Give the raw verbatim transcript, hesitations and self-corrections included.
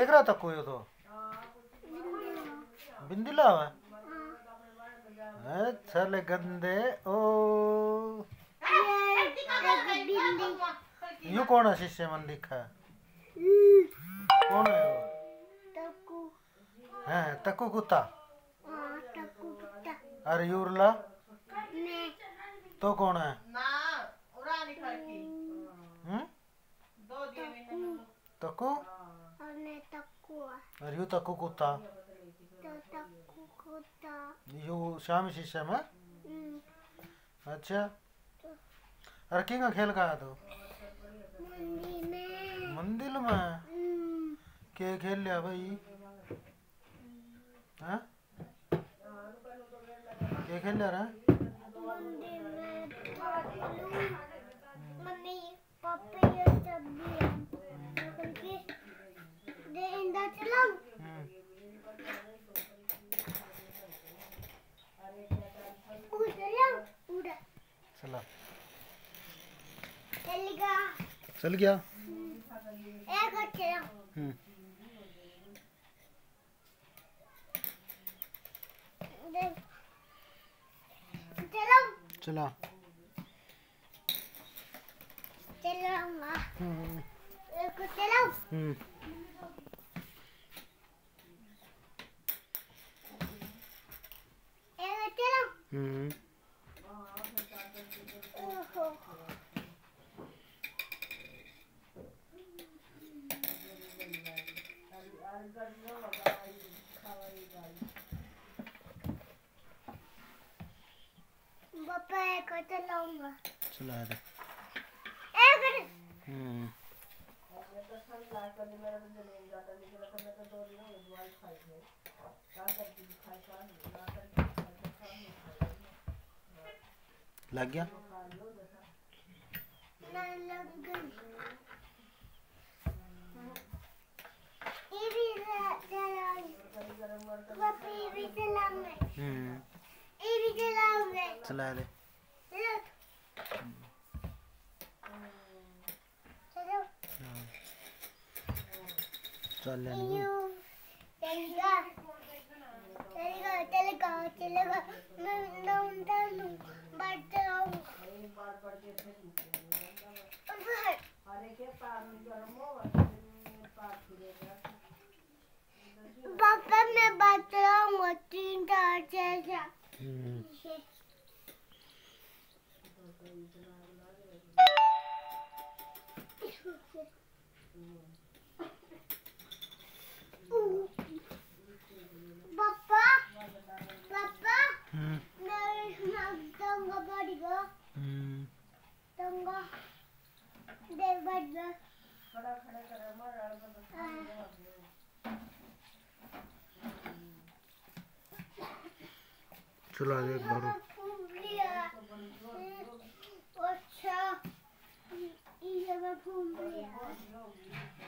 देख रहा था कोई तो बिंदी लावा है चले गंदे ओ यू कौन है शिष्य मन दिखा कौन है वो तक्कू है तक्कू कुत्ता तक्कू कुत्ता अरे यूरला नहीं तो कौन है ना उड़ा निकाल की हम्म दो दिए मैंने तक्कू अरे तक्कू अरे यू तक्कू कुत्ता तो तक्कू कुत्ता यू शाम शिष्य में अच्छा अरे किंग खेल का है तो मंदिर में मंदिर में के खेल लिया भाई हाँ के खेल लिया रहा मंदिर में मम्मी पापा ये सब भी क्योंकि दे इंदा चलाओ उड़ा चला चल गया चल गया एक चला हम्म चलो चला चलाऊंगा हम्म एक चलाओ हम्म एक चलाओ हम्म ओहो पापा एक चलाऊंगा चला दे एक हम्म लग गया लग गई ये भी पापा ये भी चलाऊंगा हम्म ये भी चलाऊंगा चला दे चलो चल ले चलेगा चलेगा चलेगा चलेगा मैं मैं उनका बात चलाऊंगा पापा मैं बात चलाऊंगा तीन चार छह सात पापा पापा मैं तंगा बढ़ेगा तंगा देख बढ़ेगा खड़ा खड़ा कर मार चला दे बारो अच्छा ये मैं घूम लिया